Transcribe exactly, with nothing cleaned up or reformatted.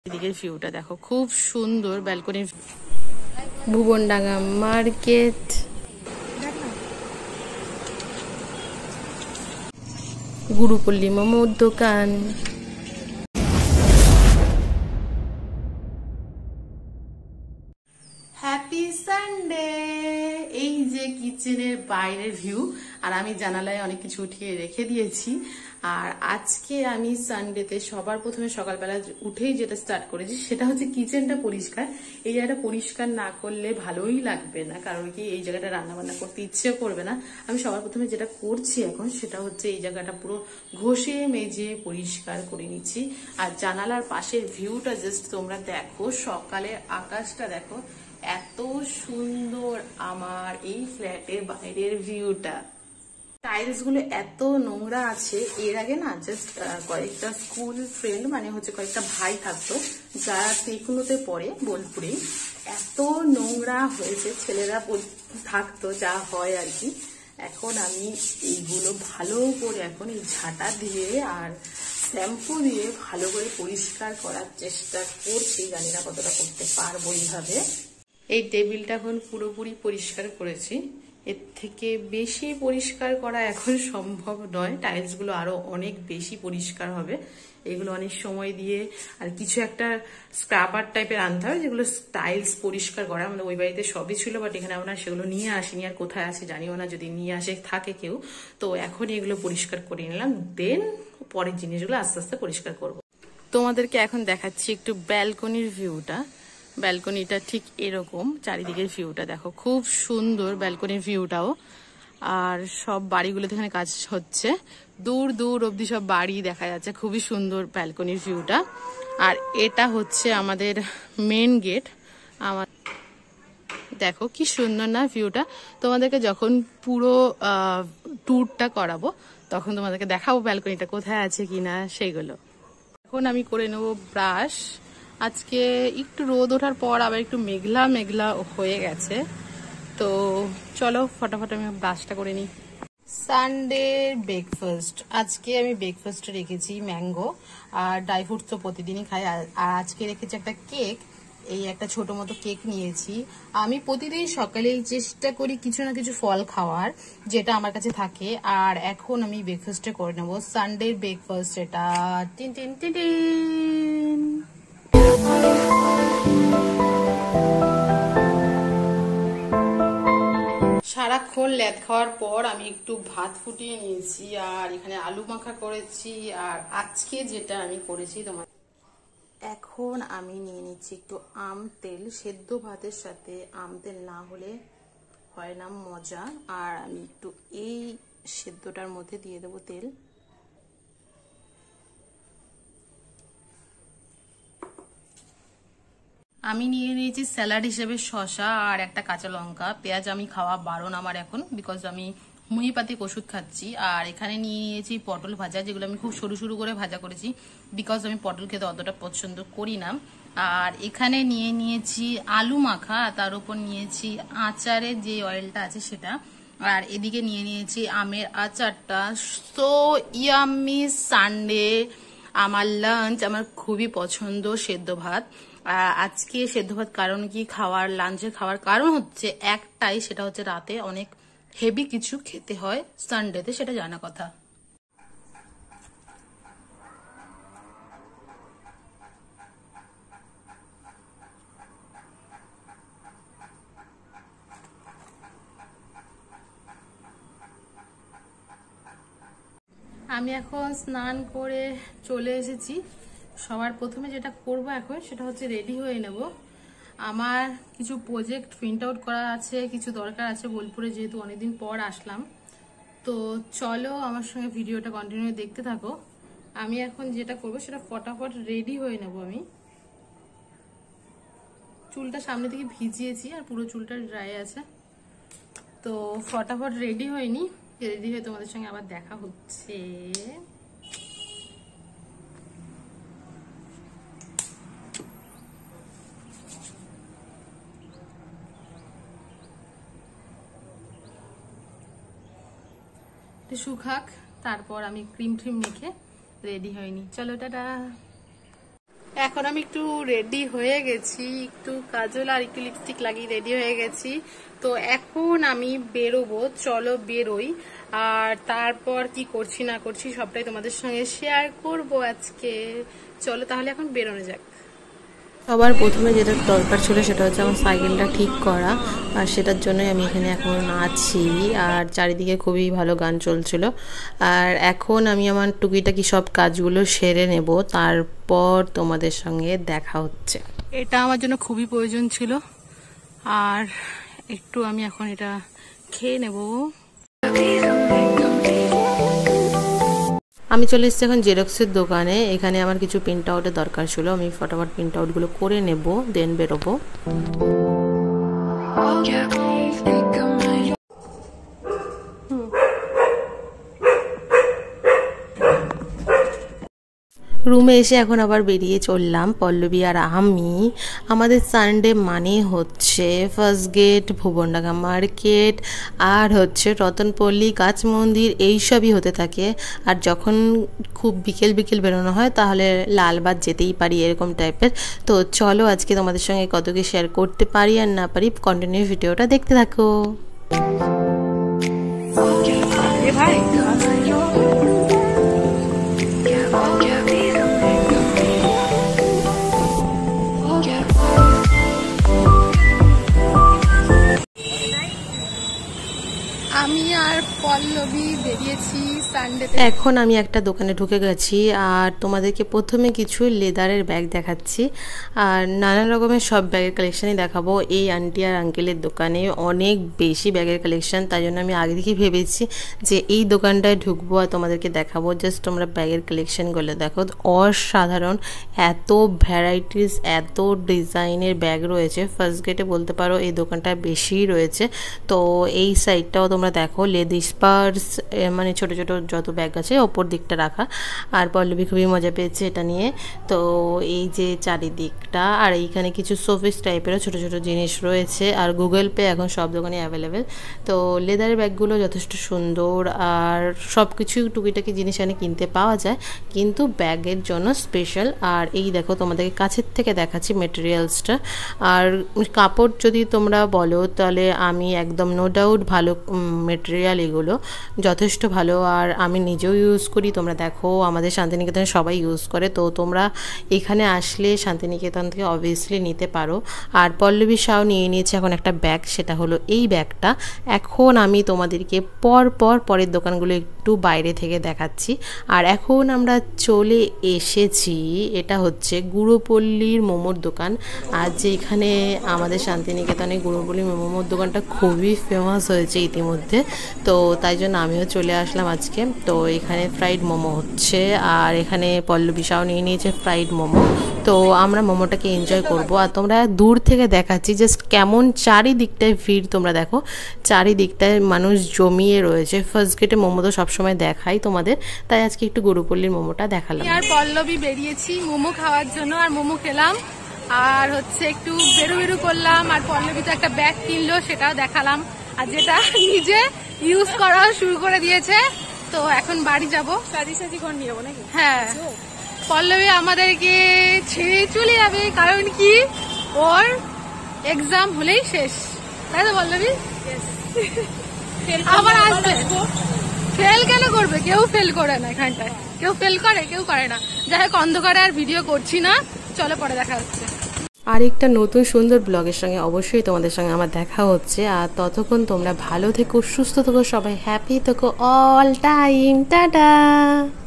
এদিকের ভিউটা দেখো, খুব সুন্দর ব্যালকনির। ভুবনডাঙ্গা মার্কেট, গুরুপল্লী মোমোর দোকান। Happy Sunday. এই যে কিচেনের বাইরের ভিউ, আর আমি জানালায় অনেক কিছু উঠিয়ে রেখে দিয়েছি। আর আজকে আমি সানডেতে সবার প্রথমে সকালবেলা উঠেই যেটা স্টার্ট করেছি সেটা হচ্ছে কিচেনটা পরিষ্কার। এই জায়গাটা পরিষ্কার না করলে ভালোই লাগবে না, কারণ কি এই জায়গাটা রান্না বান্না করতে ইচ্ছে করবে না। আমি সবার প্রথমে যেটা করছি এখন সেটা হচ্ছে এই জায়গাটা পুরো ঘষে মেজে পরিষ্কার করে নিচ্ছি। আর জানালার পাশের ভিউটা জাস্ট তোমরা দেখো, সকালের আকাশটা দেখো, এত সুন্দর আমার এই ফ্ল্যাটের বাইরের ভিউটা। টাইলস গুলো এত নোংরা আছে। এর আগে না জাস্ট কয়েকটা স্কুল ফ্রেন্ড, মানে হচ্ছে কয়েকটা ভাই থাকতো যারা টেকনোতে পড়ে বোলপুরে, এত নোংরা হয়েছে, ছেলেরা থাকতো যা হয় আর কি। এখন আমি এইগুলো ভালো করে এখন এই ঝাঁটা দিয়ে আর শ্যাম্পু দিয়ে ভালো করে পরিষ্কার করার চেষ্টা করছি। জানি না কতটা করতে পারবো এইভাবে। এই টেবিলটা এখন পুরোপুরি পরিষ্কার করেছি, এর থেকে বেশি পরিষ্কার করা এখন সম্ভব নয়। টাইলস গুলো আরো অনেক বেশি পরিষ্কার হবে। এগুলো অনেক সময় দিয়ে আর কিছু একটা স্ক্রাবার টাইপের আনতে হবে যেগুলো টাইলস পরিষ্কার করা। আমাদের ওই বাড়িতে সবই ছিল, বাট এখানে আমরা সেগুলো নিয়ে আসিনি, আর কোথায় আছে জানিও না, যদি নিয়ে আসে থাকে কেউ। তো এখন এগুলো পরিষ্কার করে নিলাম, দেন পরের জিনিসগুলো আস্তে আস্তে পরিষ্কার করব। তোমাদেরকে এখন দেখাচ্ছি একটু ব্যালকনির ভিউটা। ব্যালকনিটা ঠিক এরকম, চারিদিকের ভিউটা দেখো, খুব সুন্দর ব্যালকনির ভিউটাও। আর সব বাড়িগুলোতে এখানে কাজ হচ্ছে, দূর দূর অব্দি সব বাড়ি দেখা যাচ্ছে, খুবই সুন্দর ব্যালকনির ভিউটা। আর এটা হচ্ছে আমাদের মেন গেট। আমার দেখো কি সুন্দর না ভিউটা। তোমাদেরকে যখন পুরো ট্যুরটা করাবো তখন তোমাদেরকে দেখাবো ব্যালকনিটা কোথায় আছে কিনা সেইগুলো। এখন আমি করে নেব ব্রাশ। আজকে একটু রোদ ওঠার পর আবার একটু মেঘলা মেঘলা হয়ে গেছে, তো চলো ফটাফট আমি ব্রাশটা করে নিই। সানডে ব্রেকফাস্ট, আজকে আমি ব্রেকফাস্টে রেখেছি ম্যাঙ্গো আর ড্রাই ফ্রুটস তো প্রতিদিনই খাই। আর আজকে রেখেছি একটা কেক, এই একটা ছোট মতো কেক নিয়েছি। আমি প্রতিদিন সকালেই চেষ্টা করি কিছু না কিছু ফল খাওয়ার, যেটা আমার কাছে থাকে। আর এখন আমি ব্রেকফাস্টে করে নেবো সানডে ব্রেকফাস্ট। এটা টিন টিন টিন টিন সারাক্ষণ ল্যাদ খাওয়ার পর আমি একটু ভাত ফুটিয়ে নিয়েছি, আর এখানে আলু মাখা করেছি। আর আজকে যেটা আমি করেছি তোমার, এখন আমি নিয়ে নিচ্ছি একটু আম তেল। সেদ্ধ ভাতের সাথে আম তেল না হলে হয় না মজা। আর আমি একটু এই সেদ্ধটার মধ্যে দিয়ে দেবো তেল। আমি নিয়ে নিয়েছি স্যালাড হিসেবে শসা আর একটা কাঁচা লঙ্কা। পেঁয়াজ আমি খাওয়া বারণ আমার এখন, বিকজ আমি হোমিওপ্যাথিক ওষুধ খাচ্ছি। আর এখানে নিয়ে নিয়েছি পটল ভাজা, যেগুলো আমি খুব সরু সরু করে ভাজা করেছি, বিকজ আমি পটল খেতে অতটা পছন্দ করি না। আর এখানে নিয়ে নিয়েছি আলু মাখা, তার উপর নিয়েছি আচারের যে অয়েলটা আছে সেটা। আর এদিকে নিয়ে নিয়েছি আমের আচারটা। So yummy Sunday. আমার লাঞ্চ, আমার খুবই পছন্দ সেদ্ধ ভাত। আজকে সেদ্ধ ভাত কারণ কি খাওয়ার, লাঞ্চে খাওয়ার কারণ হচ্ছে একটাই, সেটা হচ্ছে রাতে অনেক হেভি কিছু খেতে হয় সানডেতে, সেটা জানা কথা। আমি এখন স্নান করে চলে এসেছি। সবার প্রথমে যেটা করব এখন সেটা হচ্ছে রেডি হয়ে নেব। আমার কিছু প্রজেক্ট প্রিন্ট আউট করা আছে, কিছু দরকার আছে বোলপুরে, যেহেতু অনেকদিন পর আসলাম। তো চলো আমার সঙ্গে ভিডিওটা কন্টিনিউ দেখতে থাকো। আমি এখন যেটা করব সেটা ফটাফট রেডি হয়ে নেব। আমি চুলটা সামনে থেকে ভিজিয়েছি আর পুরো চুলটা ড্রাই আছে, তো ফটাফট রেডি হয়নি। রেডি হয়ে তোমাদের সঙ্গে আবার দেখা হচ্ছে। শুকাক, তারপর আমি ক্রিম ট্রিম মেখে রেডি হয়নি। চলো টাটা। এখন আমি একটু রেডি হয়ে গেছি, একটু কাজল আর একটু লিপস্টিক লাগিয়ে রেডি হয়ে গেছি। তো এখন আমি বেরোবো, চলো বেরোই। আর তারপর কি করছি না করছি সবটাই তোমাদের সঙ্গে শেয়ার করব আজকে। চলো তাহলে এখন বেরোনো যাক। সবার প্রথমে যেটা দরকার ছিল সেটা হচ্ছে আমার সাইকেলটা ঠিক করা, আর সেটার জন্যই আমি এখানে এখন আছি। আর চারিদিকে খুবই ভালো গান চলছিল। আর এখন আমি আমার টুকিটাকি সব কাজগুলো সেরে নেব, তারপর তোমাদের সঙ্গে দেখা হচ্ছে। এটা আমার জন্য খুবই প্রয়োজন ছিল, আর একটু আমি এখন এটা খেয়ে নেব। আমি চলে এসেছি এখন জেরক্সের দোকানে। এখানে আমার কিছু প্রিন্ট আউটের দরকার ছিল, আমি ফটাফট প্রিন্ট আউটগুলো করে নেব, দেন বেরোবো। রুমে এসে এখন আবার বেরিয়ে চললাম পল্লবী আর আমি। আমাদের সানডে মানে হচ্ছে ফার্স্ট গেট, ভুবনডাঙ্গা মার্কেট, আর হচ্ছে রতনপল্লী, গাছ মন্দির, এইসবই হতে থাকে। আর যখন খুব বিকেল বিকেল বেরোনো হয় তাহলে লালবাগ যেতেই পারি, এরকম টাইপের। তো চলো আজকে তোমাদের সঙ্গে কত কি শেয়ার করতে পারি আর না পারি, কন্টিনিউ ভিডিওটা দেখতে থাকো। ভাই আমি আর পল্লবী বেরিয়েছি সানডেতে। এখন আমি একটা দোকানে ঢুকে গেছি, আর তোমাদেরকে প্রথমে কিছু লেদারের ব্যাগ দেখাচ্ছি, আর নানান রকমের সব ব্যাগের কালেকশানই দেখাবো। এই আন্টি আর আঙ্কেলের দোকানে অনেক বেশি ব্যাগের কালেকশান, তাই জন্য আমি আগে থেকেই ভেবেছি যে এই দোকানটায় ঢুকবো আর তোমাদেরকে দেখাবো। জাস্ট তোমরা ব্যাগের কালেকশানগুলো দেখো, অসাধারণ, এত ভ্যারাইটিস, এত ডিজাইনের ব্যাগ রয়েছে। ফার্স্ট গেটে বলতে পারো এই দোকানটা বেশিই রয়েছে। তো এই সাইডটাও তোমরা দেখো, লেডিস পার্স, মানে ছোট ছোট যত ব্যাগ আছে ওপর দিকটা রাখা। আর পল্লবী খুবই মজা পেয়েছে এটা নিয়ে। তো এই যে চারিদিকটা, আর এইখানে কিছু শোপিস টাইপেরও ছোট ছোট জিনিস রয়েছে, আর গুগল পে এখন সব দোকানে অ্যাভেলেবেল। তো লেদারের ব্যাগগুলো যথেষ্ট সুন্দর, আর সব কিছু টুকিটাকি জিনিস এখানে কিনতে পাওয়া যায়, কিন্তু ব্যাগের জন্য স্পেশাল। আর এই দেখো তোমাদেরকে কাছের থেকে দেখাচ্ছি মেটেরিয়ালসটা। আর কাপড় যদি তোমরা বলো তাহলে আমি একদম নো ডাউট ভালো মেটেরিয়াল, এগুলো যথেষ্ট ভালো। আর আমি নিজেও ইউজ করি, তোমরা দেখো আমাদের শান্তিনিকেতনে সবাই ইউজ করে। তো তোমরা এখানে আসলে শান্তিনিকেতন থেকে অবভিয়াসলি নিতে পারো। আর পল্লবী শাও নিয়ে নিয়েছে এখন একটা ব্যাগ, সেটা হলো এই ব্যাগটা। এখন আমি তোমাদেরকে পর পর পরের দোকানগুলো একটু বাইরে থেকে দেখাচ্ছি। আর এখন আমরা চলে এসেছি, এটা হচ্ছে গুঁড়োপল্লীর মোমোর দোকান। আর যে এখানে আমাদের শান্তিনিকেতনে গুঁড়োপল্লীর মোমোর দোকানটা খুবই ফেমাস হয়েছে ইতিমধ্যে, তো তাই জন্য আমিও চলে আসলাম আজকে। তো এখানে ফ্রাইড মোমো হচ্ছে, আর এখানে পল্লবী শাও নিয়ে নিয়েছে ফ্রাইড মোমো। তো আমরা মোমোটাকে এনজয় করব, আর তোমরা দূর থেকে দেখাচ্ছি জাস্ট কেমন চারিদিকটায় ভিড়, তোমরা দেখো চারিদিকটায় মানুষ জমিয়ে রয়েছে। ফার্স্ট গেটে মোমো তো সবসময় দেখাই তোমাদের, তাই আজকে একটু গুঁড়োপল্লীর মোমোটা দেখালাম। আর পল্লবী বেরিয়েছি মোমো খাওয়ার জন্য, আর মোমো খেলাম, আর হচ্ছে একটু বেরু বেরু করলাম। আর পল্লবী তো একটা ব্যাগ কিনলো, সেটাও দেখালাম, আর যেটা নিজে ইউজ করা শুরু করে দিয়েছে। তো এখন বাড়ি যাবো, সাজি সাজি ঘর নিয়ে যাবো নাকি? হ্যাঁ, পল্লবী আমাদেরকে ছেড়ে চলে যাবে, কারণ কি ওর এক্সাম হলেই শেষ, তাই তো পল্লবী? আবার আসবে। ফেল কেন করবে? কেউ ফেল করে না এখানটায়, কেউ ফেল করে কেউ করে না। যাই হোক, অন্ধকারে আর ভিডিও করছি না, চলো পরে দেখা হচ্ছে। আরেকটা নতুন সুন্দর ব্লগের সঙ্গে অবশ্যই তোমাদের সঙ্গে আমার দেখা হচ্ছে। আর ততক্ষণ তোমরা ভালো থেকো, সুস্থ থেকো, সবাই হ্যাপি থেকো অল টাইম। টাটা।